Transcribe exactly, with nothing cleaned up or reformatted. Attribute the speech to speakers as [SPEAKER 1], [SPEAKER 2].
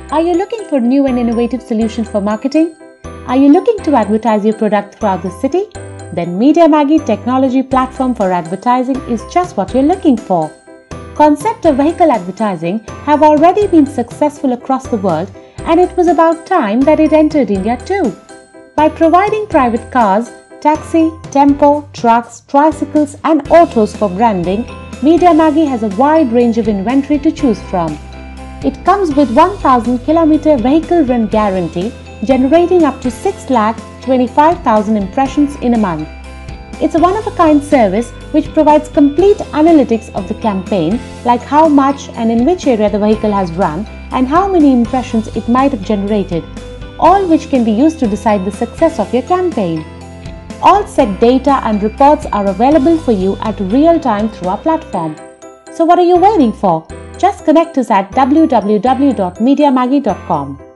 [SPEAKER 1] Are you looking for new and innovative solutions for marketing? Are you looking to advertise your product throughout the city? Then MediaMaggie technology platform for advertising is just what you're looking for. Concept of vehicle advertising have already been successful across the world, and it was about time that it entered India too. By providing private cars, taxi, tempo, trucks, tricycles and autos for branding, MediaMaggie has a wide range of inventory to choose from. It comes with one thousand kilometer vehicle run guarantee, generating up to six lakh twenty-five thousand impressions in a month. It's a one-of-a-kind service which provides complete analytics of the campaign, like how much and in which area the vehicle has run and how many impressions it might have generated, all which can be used to decide the success of your campaign. All set data and reports are available for you at real time through our platform. So what are you waiting for? Just connect us at w w w dot media maggie dot com.